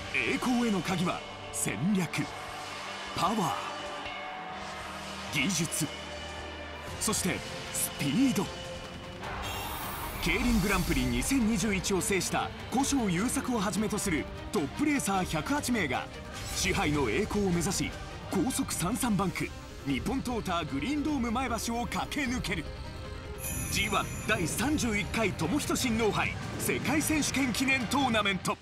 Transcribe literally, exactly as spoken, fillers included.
栄光への鍵は戦略、パワー、技術、そしてスピード。競輪グランプリにせんにじゅういちを制した古性優作をはじめとするトップレーサーひゃくはち名が賜杯の栄光を目指し、高速さんさんバンク日本トーターグリーンドーム前橋を駆け抜ける ジーワン だいさんじゅういっかい友人親王杯世界選手権記念トーナメント。